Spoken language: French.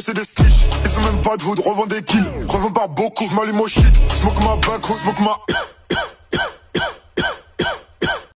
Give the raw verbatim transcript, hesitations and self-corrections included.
c'est des snitch, ils sont même pas de hood, revends des kills, revends pas beaucoup, j'm'allume au shit, smoke ma back, smoke ma